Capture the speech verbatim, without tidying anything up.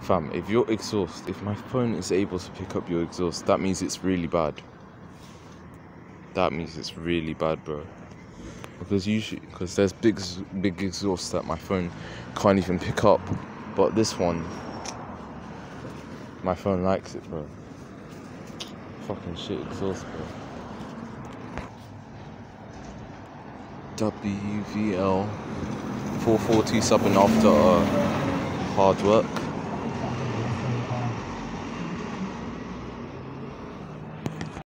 Fam, if your exhaust, if my phone is able to pick up your exhaust, that means it's really bad. That means it's really bad, bro. Because usually, because there's big, big exhausts that my phone can't even pick up, but this one, my phone likes it, bro. Fucking shit exhaust, bro. W V L four forty subbing after uh, hard work.